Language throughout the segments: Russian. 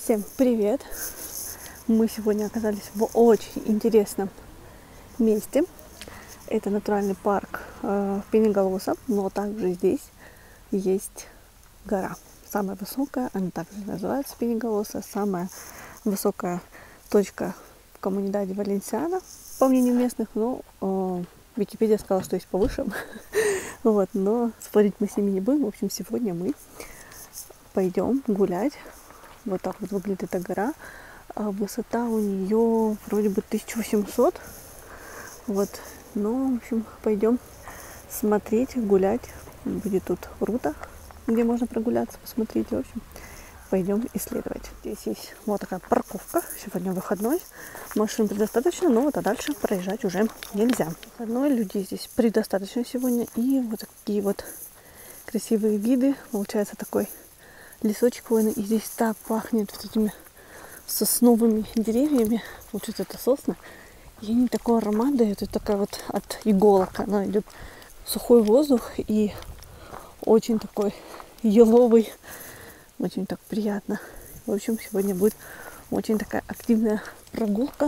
Всем привет! Мы сегодня оказались в очень интересном месте. Это натуральный парк Пенеголоса, но также здесь есть гора. Самая высокая, она также называется Пенеголоса, самая высокая точка в Комунидаде Валенсиана, по мнению местных, но Википедия сказала, что есть повыше. Вот, но спорить мы с ними не будем. В общем, сегодня мы пойдем гулять. Вот так вот выглядит эта гора. Высота у нее вроде бы 1800. Вот. Но, в общем, пойдем смотреть, гулять. Будет тут рута, где можно прогуляться, посмотреть. В общем, пойдем исследовать. Здесь есть вот такая парковка. Сегодня выходной. Машин предостаточно, но вот а дальше проезжать уже нельзя. Выходной, людей здесь предостаточно сегодня. И вот такие вот красивые виды. Получается такой лесочек хвойный, и здесь так пахнет вот этими сосновыми деревьями. Получается, это сосны. И они такой аромат дают. Это такая вот от иголок. Она идет сухой воздух и очень такой еловый. Очень так приятно. В общем, сегодня будет очень такая активная прогулка.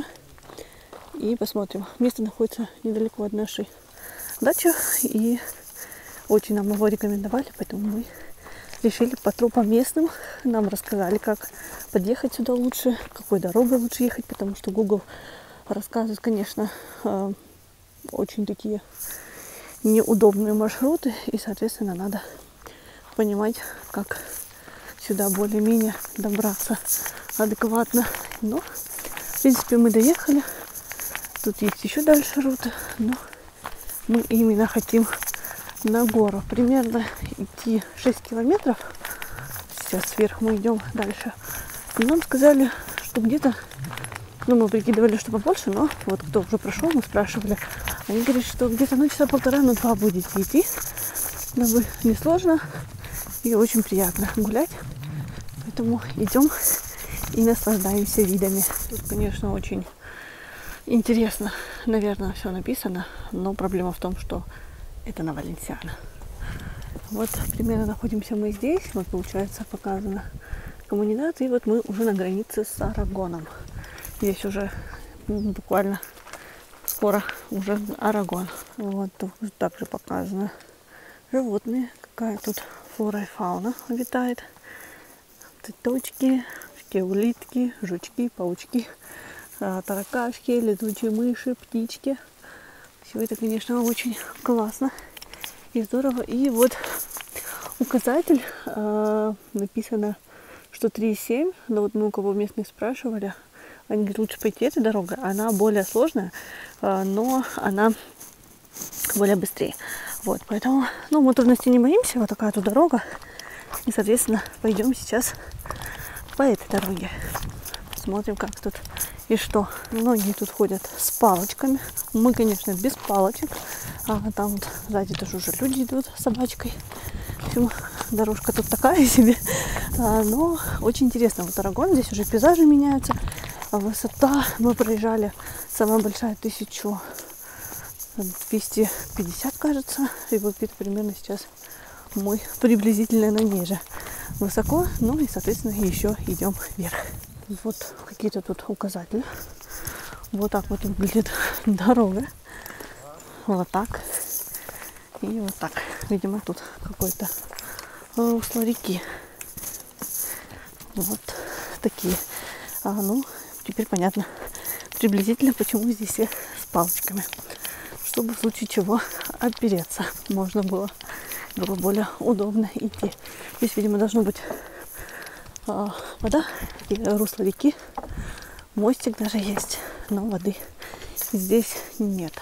И посмотрим. Место находится недалеко от нашей дачи. И очень нам его рекомендовали, поэтому мы решили по тропам местным. Нам рассказали, как подъехать сюда лучше, какой дорогой лучше ехать, потому что Google рассказывает, конечно, очень такие неудобные маршруты, и, соответственно, надо понимать, как сюда более-менее добраться адекватно. Но, в принципе, мы доехали. Тут есть еще дальше руты, но мы именно хотим на гору. Примерно идти 6 километров. Сейчас вверх мы идем дальше. И нам сказали, что где-то, мы прикидывали, что побольше, но вот кто уже прошел, мы спрашивали. Они говорят, что где-то часа полтора-два будете идти. Несложно и очень приятно гулять. Поэтому идем и наслаждаемся видами. Тут, конечно, очень интересно, наверное, все написано, но проблема в том, что это на Валенсиана. Вот примерно находимся мы здесь. Вот получается показано Комунидад. И вот мы уже на границе с Арагоном. Здесь уже буквально скоро уже Арагон. Вот тут также показано животные. Какая тут флора и фауна обитает. Цветочки, всякие улитки, жучки, паучки, таракашки, летучие мыши, птички. Все это, конечно, очень классно и здорово. И вот указатель, написано, что 3,7. Но вот мы у кого местных спрашивали, они говорят, лучше пойти этой дорогой. Она более сложная, но она более быстрее. Вот, поэтому, мы трудностей не боимся. Вот такая тут дорога. И, соответственно, пойдем сейчас по этой дороге. Смотрим, как тут и что. Многие тут ходят с палочками. Мы, конечно, без палочек. Там вот сзади тоже уже люди идут с собачкой. В общем, дорожка тут такая себе. Но очень интересно. Вот Арагон, здесь уже пейзажи меняются. Высота мы проезжали, самая большая 1250, кажется. И вот где-то примерно сейчас мы приблизительно на ней же. Высоко, и, соответственно, еще идем вверх. Вот какие-то тут указатели. Вот так вот выглядит дорога. Вот так. И вот так. Видимо, тут какой-то русло реки. Вот такие. Теперь понятно приблизительно, почему здесь все с палочками. Чтобы в случае чего опереться можно было более удобно идти. Здесь, видимо, должно быть вода и русло реки. Мостик даже есть, но воды здесь нет.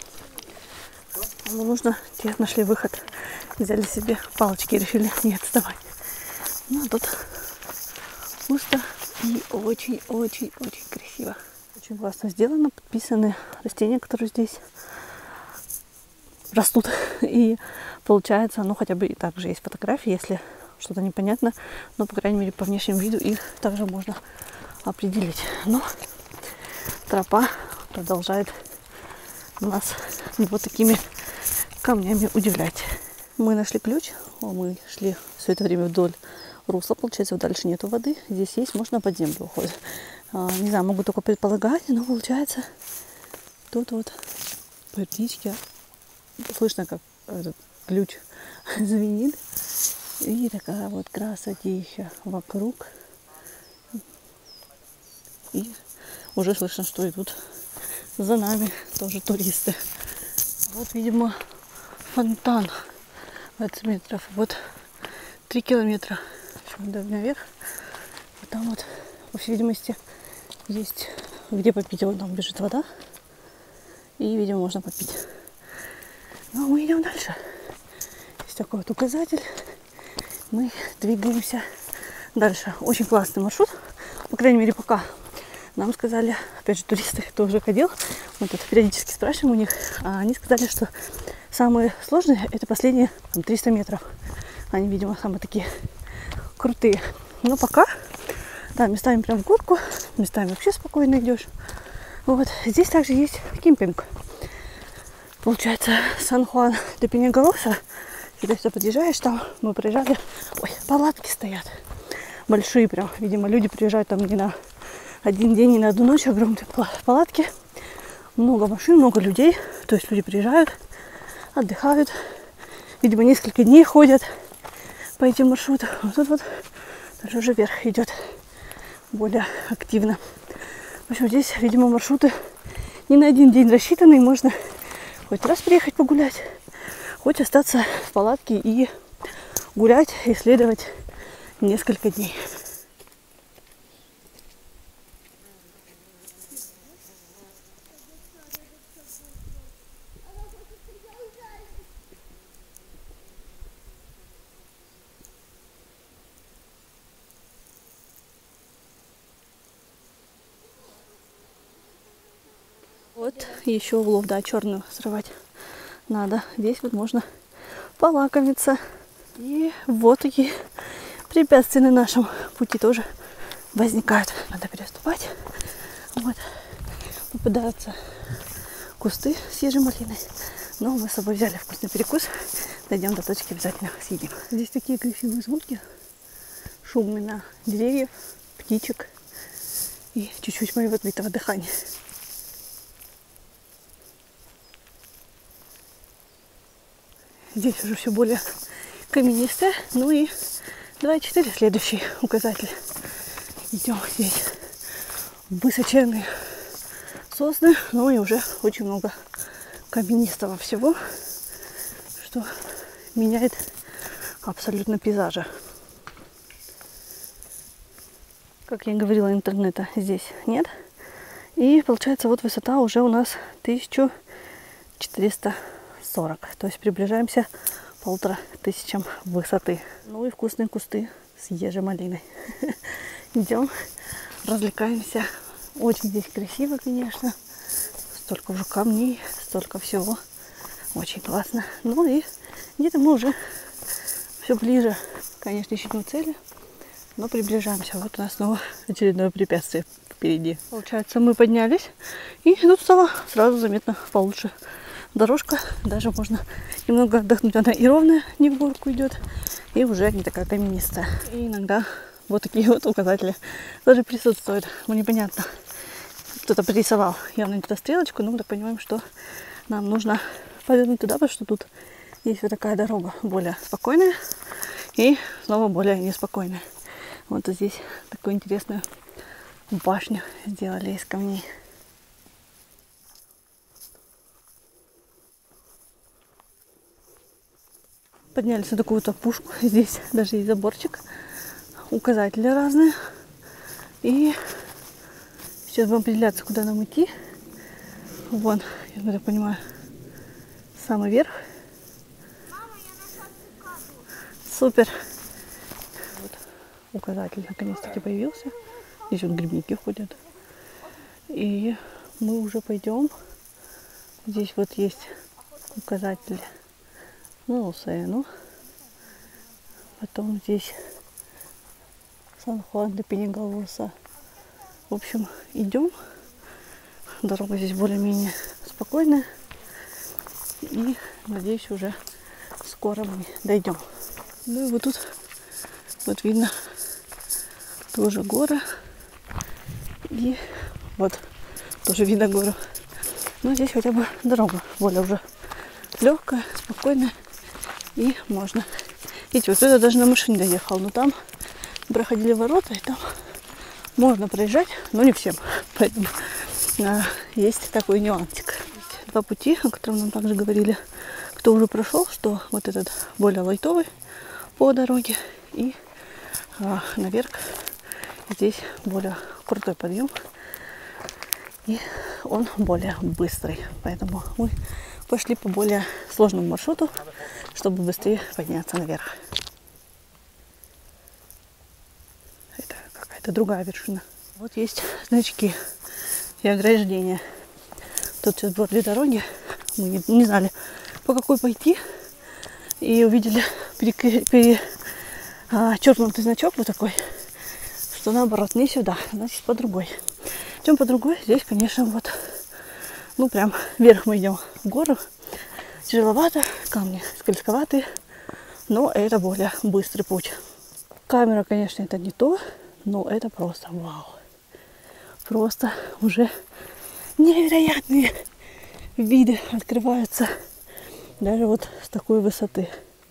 Нужно, нашли выход, взяли себе палочки и решили не отставать. Тут пусто и очень-очень-очень красиво. Очень классно сделано, подписаны растения, которые здесь растут. И получается, хотя бы и также есть фотографии, если что-то непонятно, но, по крайней мере, по внешнему виду их также можно определить. Но тропа продолжает нас вот такими камнями удивлять. Мы нашли ключ, мы шли все это время вдоль русло, получается, дальше нету воды. Здесь есть, можно под землю уходить. Не знаю, могу только предполагать, но получается, тут вот по птичке слышно, как этот ключ звенит. И такая вот красотища вокруг. И уже слышно, что идут за нами тоже туристы. Вот, видимо, фонтан 20 метров. Вот 3 километра наверх. А там вот, по всей видимости, есть где попить. Вон там бежит вода. И, видимо, можно попить. Ну, мы идем дальше. Есть такой вот указатель. Мы двигаемся дальше. Очень классный маршрут. По крайней мере, пока. Нам сказали, опять же, туристы, кто уже ходил, мы тут периодически спрашиваем у них, а они сказали, что самые сложные это последние 300 метров. Они, видимо, самые такие крутые. Но пока, да, местами прям в горку, местами вообще спокойно идешь. Вот, здесь также есть кемпинг. Получается, Сан-Хуан-де-Пеньягалоса. Когда сюда подъезжаешь, там мы проезжали, ой, палатки стоят. Большие прям, видимо, люди приезжают там не на один день и на одну ночь, огромные палатки, много машин, много людей, то есть люди приезжают, отдыхают, видимо, несколько дней ходят по этим маршрутам. Вот тут вот даже уже вверх идет более активно. В общем, здесь, видимо, маршруты не на один день рассчитаны, и можно хоть раз приехать погулять, хоть остаться в палатке и гулять, исследовать несколько дней. Вот еще улов, да, черную срывать надо. Здесь вот можно полакомиться. И вот такие препятствия на нашем пути тоже возникают. Надо переступать. Вот. Попадаются кусты с ежей малиной. Но мы с собой взяли вкусный перекус. Дойдем до точки, обязательно съедим. Здесь такие красивые звуки. Шум на деревьев, птичек и чуть-чуть моего отбитого дыхания. Здесь уже все более каменистое. Ну и 2,4 следующий указатель. Идем здесь высоченные сосны, но и уже очень много каменистого всего, что меняет абсолютно пейзажи. Как я говорила, интернета здесь нет. И получается, вот высота уже у нас 1440. То есть приближаемся к 1500 высоты. Ну и вкусные кусты с ежей малиной. Идем, развлекаемся. Очень здесь красиво, конечно. Столько уже камней, столько всего. Очень классно. Ну и где-то мы уже все ближе, конечно, еще не у цели, но приближаемся. Вот у нас снова очередное препятствие впереди. Получается, мы поднялись, и тут стало сразу заметно получше. Дорожка, даже можно немного отдохнуть. Она и ровная, не в горку идет, и уже не такая каменистая. И иногда вот такие вот указатели тоже присутствуют. Ну, непонятно, кто-то пририсовал явно не туда стрелочку, но мы так понимаем, что нам нужно повернуть туда, потому что тут есть вот такая дорога более спокойная и снова более неспокойная. Вот здесь такую интересную башню сделали из камней. Поднялись на такую-то пушку. Здесь даже есть заборчик. Указатели разные. И сейчас будем определяться, куда нам идти. Вон, я так понимаю, самый верх. Супер. Вот указатель наконец-таки появился. Здесь вот грибники ходят. И мы уже пойдем. Здесь вот есть указатель на Лусену. Потом здесь Сан-Хуан-де-Пеньягалоса. В общем, идем. Дорога здесь более-менее спокойная. И, надеюсь, уже скоро мы дойдем. Ну и вот тут Вот видно тоже горы. И вот тоже видно гору. Но здесь хотя бы дорога более уже легкая, спокойная. И можно. Видите, вот это даже на машине доехал. Но там проходили ворота, и там можно проезжать, но не всем. Поэтому есть такой нюансик. Есть два пути, о которых нам также говорили, кто уже прошел, что вот этот более лайтовый по дороге. И наверх здесь более крутой подъем. И он более быстрый. Поэтому мы пошли по более сложному маршруту, чтобы быстрее подняться наверх. Это какая-то другая вершина. Вот есть значки и ограждения. Тут сейчас было две дороги. Мы не знали, по какой пойти. И увидели перечеркнутый значок вот такой, что наоборот не сюда, значит по другой. Чем по другой? Здесь, конечно, вот, ну прям вверх мы идем в гору. Тяжеловато, камни скользковатые, но это более быстрый путь. Камера, конечно, это не то, но это просто вау. Просто уже невероятные виды открываются даже вот с такой высоты.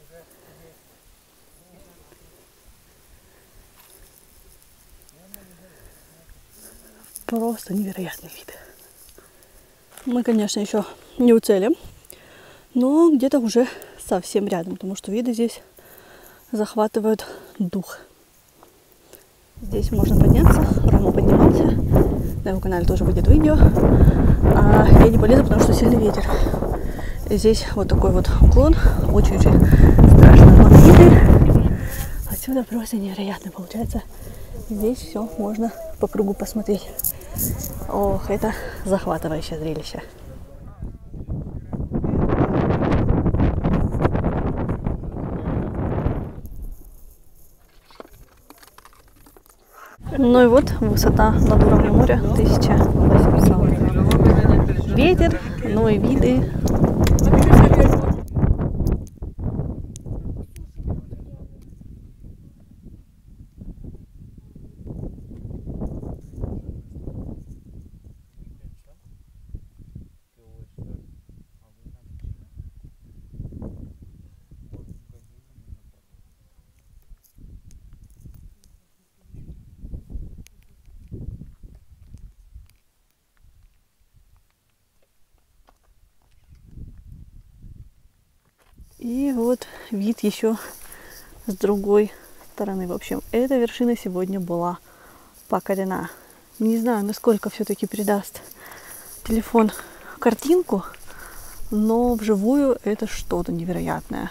Просто невероятный вид. Мы, конечно, еще не у цели, но где-то уже совсем рядом, потому что виды здесь захватывают дух. Здесь можно подняться. Рома поднимался. На его канале тоже выйдет видео. А я не полезу, потому что сильный ветер. И здесь вот такой вот уклон. Очень-очень страшно. Но виды отсюда просто невероятно получается. Здесь все можно по кругу посмотреть. Ох, это захватывающее зрелище. Ну и вот высота над уровнем моря 1800. Ветер, ну и виды. И вот вид еще с другой стороны. В общем, эта вершина сегодня была покорена. Не знаю, насколько все-таки передаст телефон картинку, но вживую это что-то невероятное.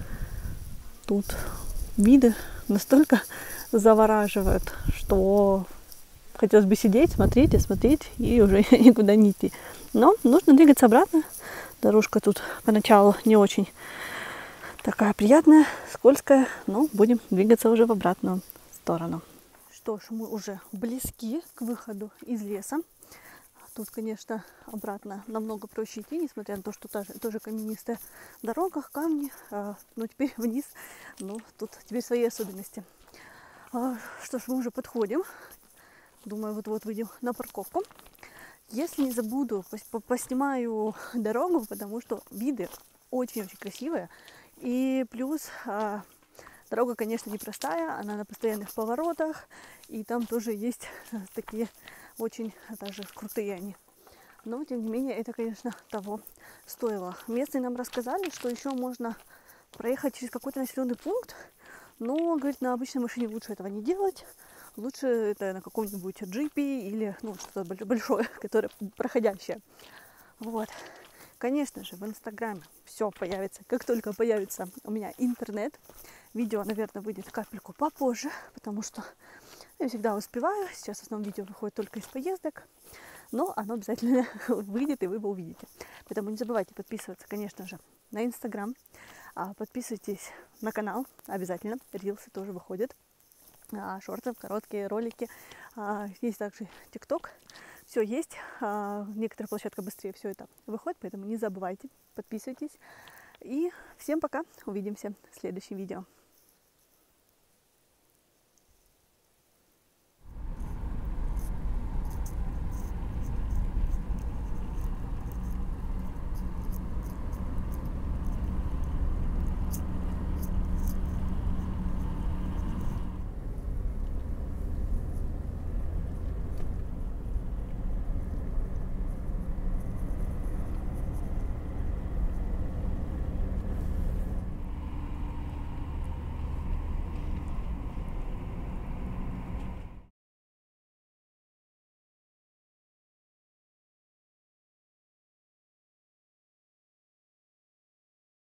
Тут виды настолько завораживают, что хотелось бы сидеть, смотреть и смотреть, и уже никуда не идти. Но нужно двигаться обратно. Дорожка тут поначалу не очень такая приятная, скользкая, но будем двигаться уже в обратную сторону. Что ж, мы уже близки к выходу из леса. Тут, конечно, обратно намного проще идти, несмотря на то, что тоже каменистая дорога, камни, но теперь вниз, ну, тут теперь свои особенности. Что ж, мы уже подходим. Думаю, вот-вот выйдем на парковку. Если не забуду, поснимаю дорогу, потому что виды очень-очень красивые. И плюс дорога, конечно, непростая, она на постоянных поворотах, и там тоже есть такие очень даже крутые они. Но, тем не менее, это, конечно, того стоило. Местные нам рассказали, что еще можно проехать через какой-то населенный пункт, но, говорит, на обычной машине лучше этого не делать. Лучше это на каком-нибудь джипе или что-то большое, которое проходящее. Вот. Конечно же, в Инстаграме все появится, как только появится у меня интернет. Видео, наверное, выйдет капельку попозже, потому что я всегда успеваю. Сейчас в основном видео выходит только из поездок, но оно обязательно выйдет, и вы его увидите. Поэтому не забывайте подписываться, конечно же, на Инстаграм. Подписывайтесь на канал обязательно. Рилсы тоже выходят. Шорты, короткие ролики. Есть также ТикТок. Все есть. Некоторые площадки быстрее все это выходит, поэтому не забывайте, подписывайтесь. И всем пока. Увидимся в следующем видео.